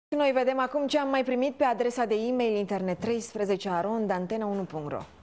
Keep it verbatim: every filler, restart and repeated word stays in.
Noi vedem acum ce am mai primit pe adresa de e-mail internet treisprezece arond antena unu punct ro.